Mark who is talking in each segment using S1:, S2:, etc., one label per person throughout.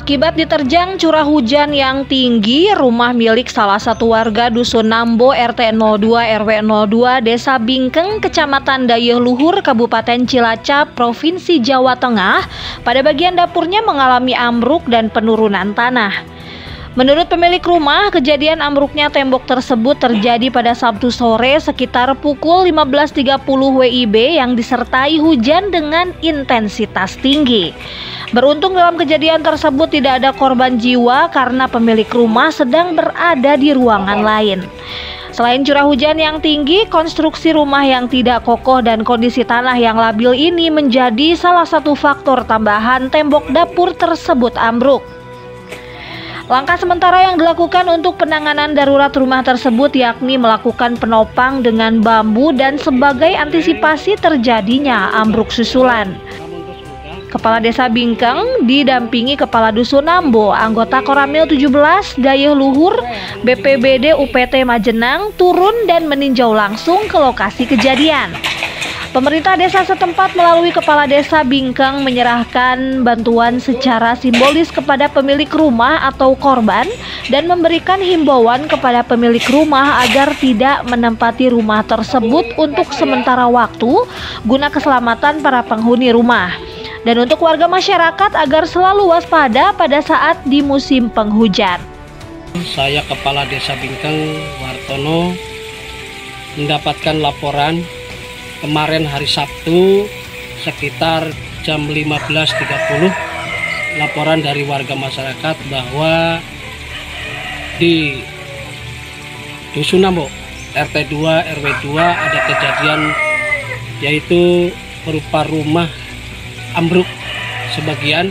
S1: Akibat diterjang curah hujan yang tinggi, rumah milik salah satu warga Dusun Nambo RT 02 RW 02 Desa Bingkeng, Kecamatan Dayeuh Luhur, Kabupaten Cilacap, Provinsi Jawa Tengah, pada bagian dapurnya mengalami ambruk dan penurunan tanah. Menurut pemilik rumah, kejadian ambruknya tembok tersebut terjadi pada Sabtu sore sekitar pukul 15.30 WIB yang disertai hujan dengan intensitas tinggi. Beruntung dalam kejadian tersebut tidak ada korban jiwa karena pemilik rumah sedang berada di ruangan lain. Selain curah hujan yang tinggi, konstruksi rumah yang tidak kokoh dan kondisi tanah yang labil ini menjadi salah satu faktor tambahan tembok dapur tersebut ambruk. Langkah sementara yang dilakukan untuk penanganan darurat rumah tersebut yakni melakukan penopang dengan bambu dan sebagai antisipasi terjadinya ambruk susulan. Kepala Desa Bingkeng didampingi Kepala Dusun Nambo, anggota Koramil 17 Dayeuh Luhur, BPBD UPT Majenang turun dan meninjau langsung ke lokasi kejadian. Pemerintah desa setempat melalui Kepala Desa Bingkeng menyerahkan bantuan secara simbolis kepada pemilik rumah atau korban dan memberikan himbauan kepada pemilik rumah agar tidak menempati rumah tersebut untuk sementara waktu guna keselamatan para penghuni rumah. Dan untuk warga masyarakat agar selalu waspada pada saat di musim penghujan.
S2: Saya Kepala Desa Bingkeng Wartono mendapatkan laporan kemarin hari Sabtu sekitar jam 15.30 laporan dari warga masyarakat bahwa di Dusun Nambo RT 2 RW 2 ada kejadian yaitu berupa rumah ambruk sebagian.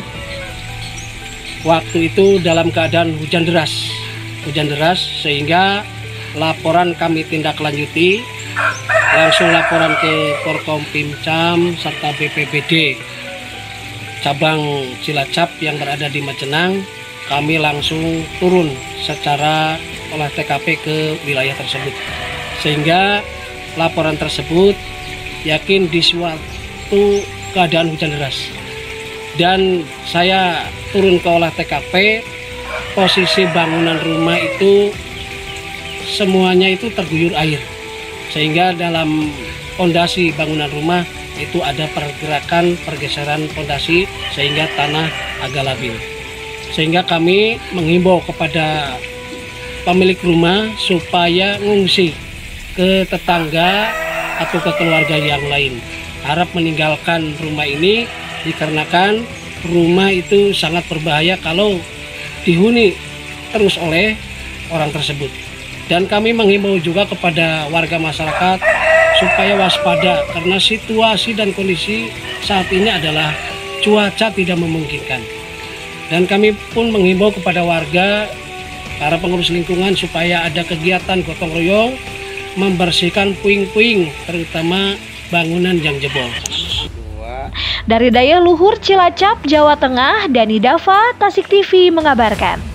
S2: Waktu itu dalam keadaan hujan deras sehingga laporan kami tindak lanjuti, langsung laporan ke Porkom Pimcam serta BPBD cabang Cilacap yang berada di Majenang. Kami langsung turun secara olah TKP ke wilayah tersebut, sehingga laporan tersebut yakin di suatu keadaan hujan deras. Dan saya turun ke olah TKP, posisi bangunan rumah itu semuanya itu terguyur air, sehingga dalam fondasi bangunan rumah itu ada pergeseran fondasi sehingga tanah agak labil. Sehingga kami menghimbau kepada pemilik rumah supaya mengungsi ke tetangga atau ke keluarga yang lain, harap meninggalkan rumah ini dikarenakan rumah itu sangat berbahaya kalau dihuni terus oleh orang tersebut. Dan kami menghimbau juga kepada warga masyarakat supaya waspada karena situasi dan kondisi saat ini adalah cuaca tidak memungkinkan. Dan kami pun menghimbau kepada warga, para pengurus lingkungan supaya ada kegiatan gotong royong membersihkan puing-puing terutama bangunan yang jebol.
S1: Dari Dayeuh Luhur, Cilacap, Jawa Tengah, Dani Dava, Tasik TV mengabarkan.